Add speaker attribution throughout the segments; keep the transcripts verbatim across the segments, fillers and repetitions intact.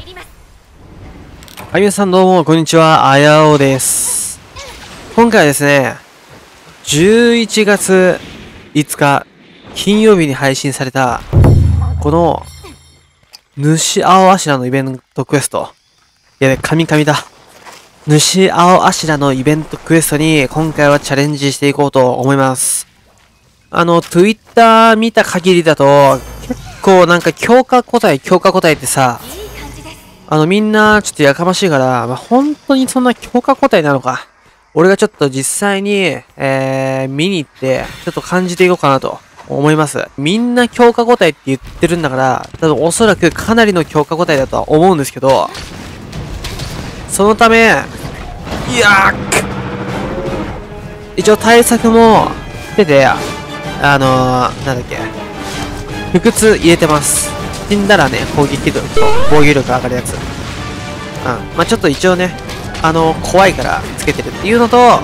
Speaker 1: はい、皆さんどうも、こんにちは、あやおです。今回はですね、じゅういちがついつか、金曜日に配信された、この、主青柱のイベントクエスト。やべ、神々だ。主青柱のイベントクエストに、今回はチャレンジしていこうと思います。あの、Twitter 見た限りだと、結構なんか強化個体、強化個体ってさ、あの、みんな、ちょっとやかましいから、まあ、本当にそんな強化個体なのか。俺がちょっと実際に、えー、見に行って、ちょっと感じていこうかなと思います。みんな強化個体って言ってるんだから、多分おそらくかなりの強化個体だとは思うんですけど、そのため、いやー一応対策もしてて、あのー、なんだっけ、腹痛入れてます。死んだらね、攻撃力と防御力上がるやつ。うん。まあ、ちょっと一応ね、あの、怖いからつけてるっていうのと、はい。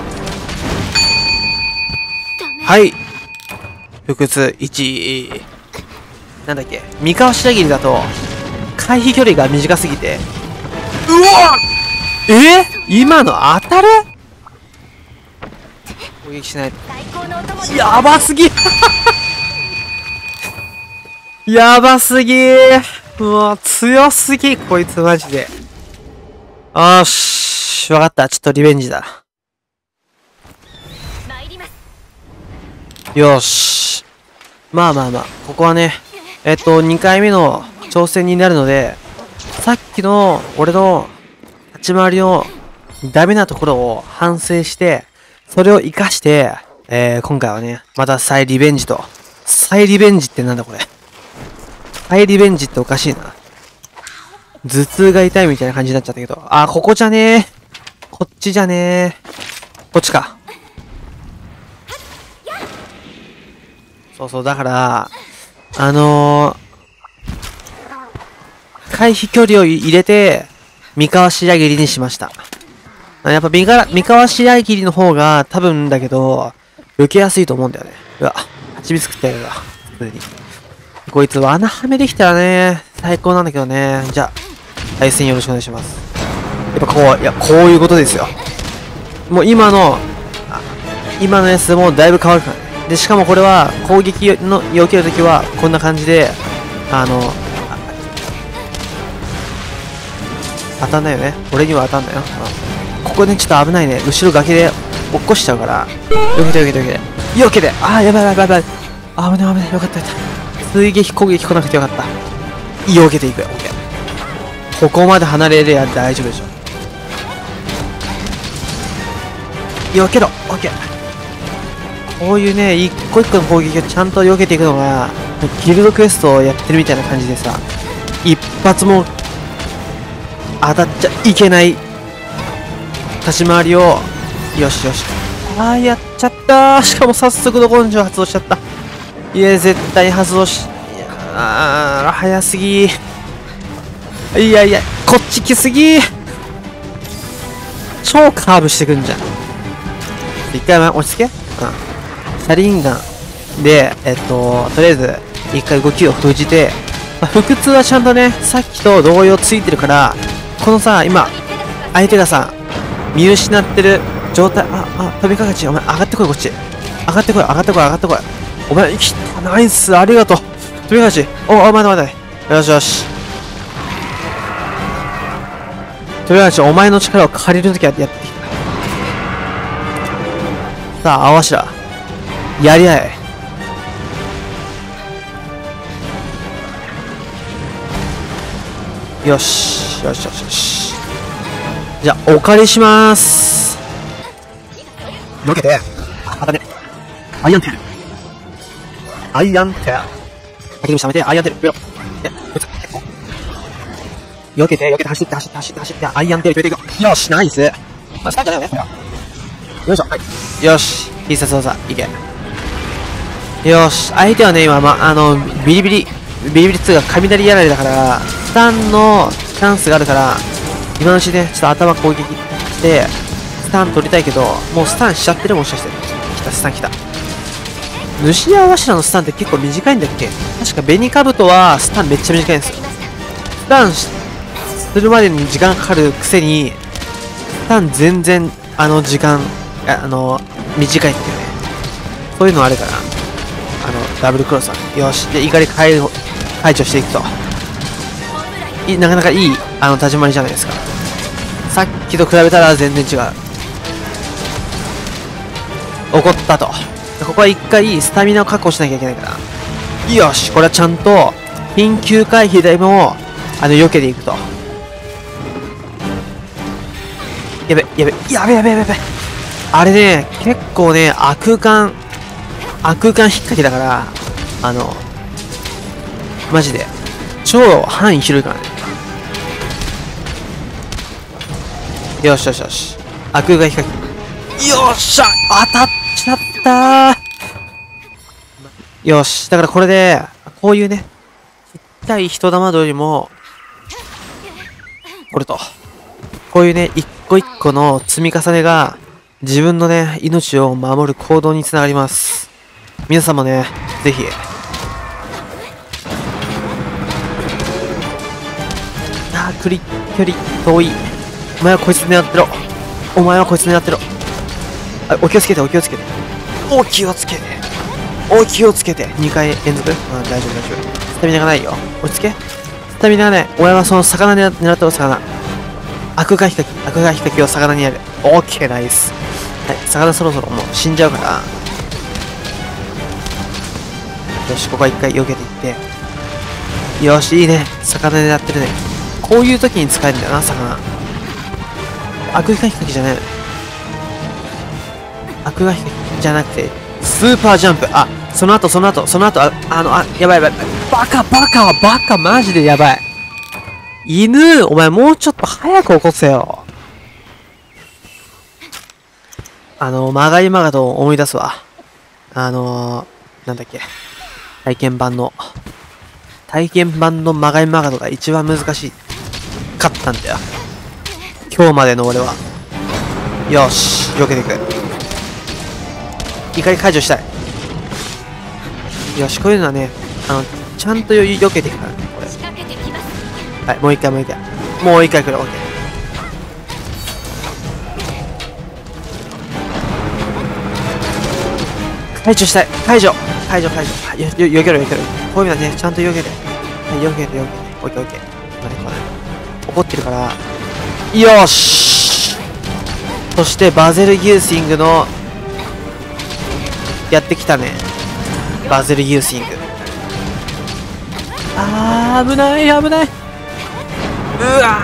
Speaker 1: 腹痛いち。なんだっけ、三河白切りだと、回避距離が短すぎて、うわえ今の当たる攻撃しないと。やばすぎやばすぎー。うわ、強すぎ、こいつマジで。よーし、わかった。ちょっとリベンジだ。よーし。まあまあまあ、ここはね、えっと、にかいめの挑戦になるので、さっきの俺の立ち回りのダメなところを反省して、それを活かして、えー、今回はね、また再リベンジと。再リベンジってなんだこれ。再リベンジっておかしいな。頭痛が痛いみたいな感じになっちゃったけど。あ、ここじゃねー。こっちじゃねー。こっちか。そうそう、だから、あのー、回避距離を入れて、三河白切りにしました。やっぱ三河、三河白切りの方が多分だけど、受けやすいと思うんだよね。うわ、蜂蜜食ってやるわ。普通に。こいつ罠はめできたらね、最高なんだけどね。じゃあ、対戦よろしくお願いします。やっぱこう、いや、こういうことですよ。もう今の、今のやつもだいぶ変わるからね。で、しかもこれは、攻撃の避けるときは、こんな感じで、あの、当たんないよね。俺には当たんないよ。うん、ここね、ちょっと危ないね。後ろ崖で落っこしちゃうから。避けて避けて避けて。避けてあー、やばいやばいやばい。あぶね危ない。よかったよかった。追撃攻撃来なくてよかった。避けていくよ。オッケー。ここまで離れれば大丈夫でしょ。避けろ。オッケー。こういうね、一個一個の攻撃をちゃんと避けていくのが、ギルドクエストをやってるみたいな感じでさ、一発も当たっちゃいけない立ち回りを、よしよし。あー、やっちゃったー。しかも早速の根性発動しちゃった。いや、絶対発動し、いやー、早すぎー。いやいや、こっち来すぎー。超カーブしてくんじゃん。一回前、落ち着け。うん。車輪ガンで、えっと、とりあえず、一回動きを封じて、まあ、腹痛はちゃんとね、さっきと同様ついてるから、このさ、今、相手がさ、見失ってる状態、あ、あ、飛びかかち、お前、上がってこい、こっち。上がってこい、上がってこい、上がってこい。お前、生きた、ナイス、ありがとう。飛びかかち、お、お、待て待て。よしよし。飛びかかち、お前の力を借りるときはやってきた。さあ、青柱。やり合え。よし。よしよしよし。じゃあ、お借りしまーす。避けて。あ、またね。アイアンテール。アイアンテール。先に冷めて、アイアンテール。避けて、避けて、走って、走って、走って、走って、アイアンテール決めていくよ。よし、ナイス。まあ、スターじゃないよね。よいしょ。はい。よし。必殺技、いけ。よし。相手はね、今、ま、あの、ビリビリ、ビリビリつうか、雷やられだから、スタンのチャンスがあるから、今のうちね、ちょっと頭攻撃して、スタン取りたいけど、もうスタンしちゃってるもしかして。来た、スタン来た。主屋柱のスタンって結構短いんだっけ？確か紅兜はスタンめっちゃ短いんですよ。スタンし、 するまでに時間かかるくせに、ターン全然、あの時間、ああの、短いっていうね。そういうのあるから、あの、ダブルクロスはね。よし。で、怒り解除解除していくと。いなかなかいい、あの、立ち回りじゃないですか。さっきと比べたら全然違う。怒ったと。ここは一回スタミナを確保しなきゃいけないから。よし。これはちゃんと、緊急回避でも、あの、避けていくと。やべ、やべ、やべやべやべやべ。あれね、結構ね、悪空間、悪空間引っ掛けだから、あの、マジで、超範囲広いからね。よしよしよし。悪空間引っ掛け。よっしゃ当たっちゃったー。よし。だからこれで、こういうね、ちっちゃい人玉よりも、これと。こういうね、一個一個の積み重ねが、自分のね、命を守る行動につながります。皆さんもね、ぜひ。あー、距離、距離、遠い。お前はこいつ狙ってろ。お前はこいつ狙ってろ。あ、お気をつけて、お気をつけて。お気をつけて。お気をつけて。にかい連続。うん、大丈夫、大丈夫。スタミナがないよ。落ち着け。スタミナがない。お前はその魚狙狙ってろ、魚。悪が引っかき、悪が引っかきを魚にやる。オッケー、ナイス。はい、魚そろそろもう死んじゃうから。よし、ここは一回避けていって。よし、いいね。魚狙ってるね。こういう時に使えるんだよな、魚。悪が引っかきじゃない。悪が引っかきじゃなくて、スーパージャンプ。あ、その後、その後、その後、あ、あの、あ、やばいやばい。バカ、バカ、バカ、マジでやばい。犬、お前もうちょっと早く起こせよ。あの、まがいまがと思い出すわ。あのー、なんだっけ。体験版の、体験版のまがいまがとが一番難しい。かったんだよ。今日までの俺は。よし、避けていく。怒り解除したい。よし、こういうのはね、あの、ちゃんと避けていくからね、これ。はい、もう一回もう一回。もう一回来る、オッケー。解除したい。解除。解除、解除。はい、よ、よ、避けろ、避けろ。こういうのはね、ちゃんと避けて。はい、避けて、避けて。オッケー、オッケー。今ね、これ。怒ってるから。よーし。そして、バゼルギューシングの、やってきたね。バゼルギューシング。あー、危ない、危ない。うわ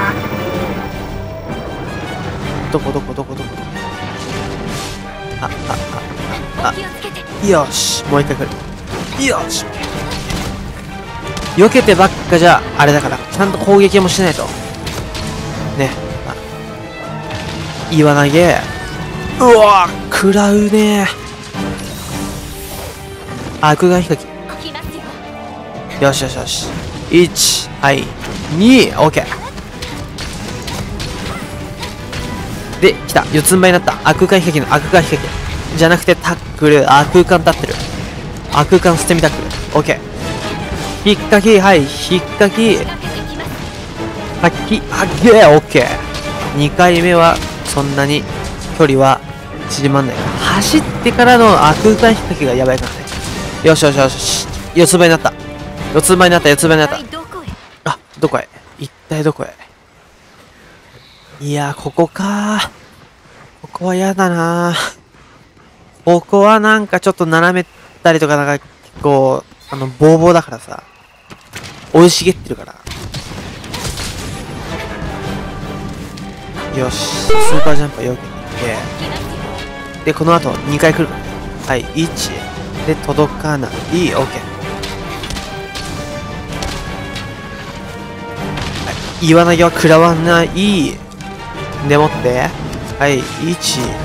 Speaker 1: ー。どこ、どこ、どこ、どこ、どこ。あ、あ、あ、あ。よし、もう一回来る。よし。避けてばっかじゃ、あれだから、ちゃんと攻撃もしないと。ね。あ、岩投げ。うわー、食らうねー。悪が引っかき。よしよしよし。いち、はい。に、オッケー。で、来た。四つん這いになった。悪が引っかきの悪が引っかき。じゃなくてタックル、あ、空間立ってる。あ、空間捨て身タックル。オッケー。引っかき、はい、引っかき。はっき、はっきー、オッケー。にかいめは、そんなに距離は縮まんないから。走ってからの、あ、空間引っかきがやばいからね。よしよしよし。四つん這いになった。四つん這いになった、四つん這いになった。あ、どこへ一体どこへ。いやー、ここかー。ここは嫌だなー。ここはなんかちょっと斜めたりとかなんか結構、あの、ボーボーだからさ。生い茂ってるから。よし。スーパージャンプは避けていって。で、この後にかい来るからね。はい、いち。で、届かない。オッケー。はい、岩投げは食らわない。でもって。はい、いち、に。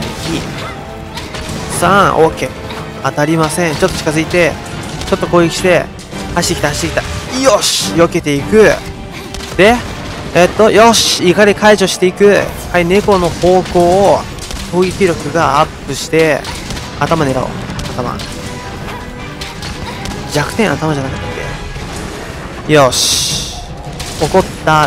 Speaker 1: さん、オーケー。当たりません。ちょっと近づいて、ちょっと攻撃して、走ってきた、走ってきた。よし避けていく。で、えっと、よし怒り解除していく。はい、猫の方向を、攻撃力がアップして、頭狙おう。頭。弱点頭じゃなくて。よし。 怒った、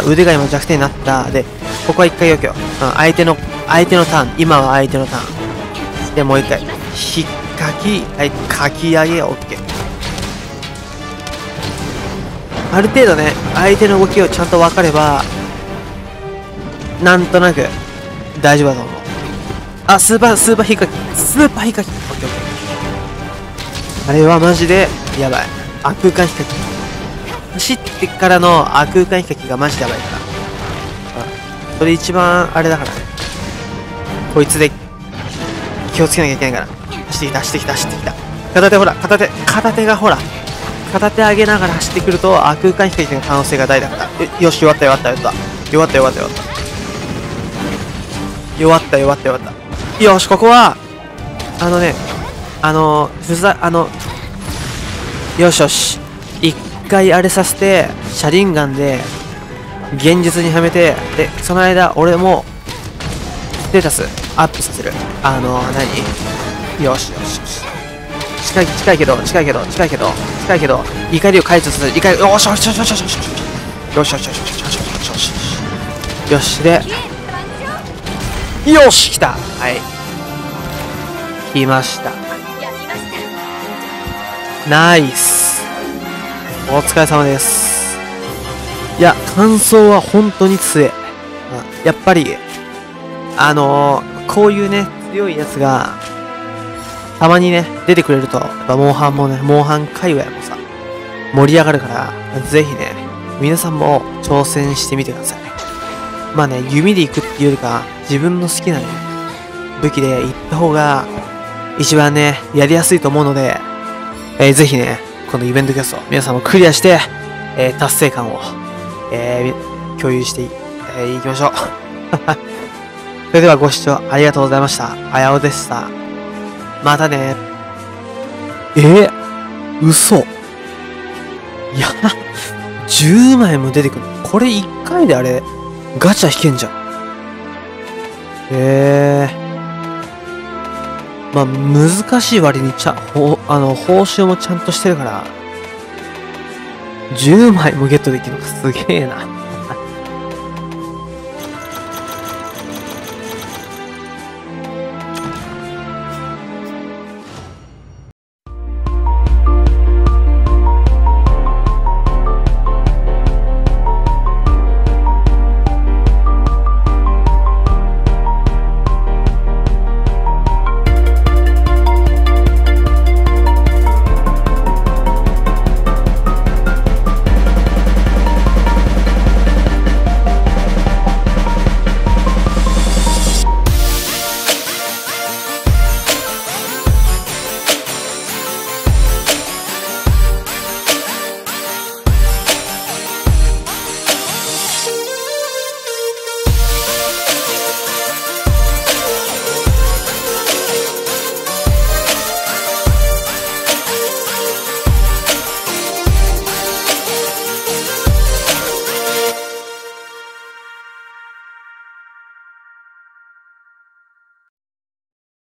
Speaker 1: 腕が今弱点になった。で、ここは一回避けよう。うん、相手の、相手のターン。今は相手のターン。で、もう一回。引っかき、はい、かき上げ、オッケー。ある程度ね、相手の動きをちゃんと分かれば、なんとなく、大丈夫だと思う。あ、スーパー、スーパー引っかき。スーパー引っかき。オッケーオッケー。あれはマジで、やばい。悪空間引っかき。走ってからの悪空間引っかきがマジでやばいから。うん。それ一番、あれだからね。こいつで、気をつけなきゃいけないから。走ってきた、走ってきた、走ってきた。片手ほら、片手、片手がほら。片手上げながら走ってくると、悪空間引っかきの可能性が大だから。よし、弱った弱った弱った。弱った弱った弱った。弱った弱った弱った。よし、ここは、あのね、あの、ふざ、あの、よしよし。一回あれさせて、車輪ガンで、現実にはめて、で、その間、俺も、ステータスアップさせる。あの、何よしよしよし。近い、近いけど、近いけど、近いけど、近いけど、怒りを解除させる。怒り、よしよしよしよしよしよしよしよしよしよしよしよしよしよしよしで、よし来たはい。来ました。ナイス。お疲れ様です。いや、感想は本当に強い。やっぱり、あのー、こういうね、強いやつが、たまにね、出てくれると、やっぱモンハンもね、モンハン界隈もさ、盛り上がるから、ぜひね、皆さんも挑戦してみてください。まあね、弓で行くっていうよりか、自分の好きなね、武器で行った方が、一番ね、やりやすいと思うので、えー、ぜひね、このイベントキャスト、皆さんもクリアして、えー、達成感を、えー、共有してい、えー、いきましょう。それではご視聴ありがとうございました。あやおでした。またね。えー、嘘。いや、じゅうまいも出てくる。これいっかいであれ、ガチャ引けんじゃん。えー。まあ、難しい割にちゃ、ほ、あの、報酬もちゃんとしてるから、じゅうまいもゲットできるのがすげえな。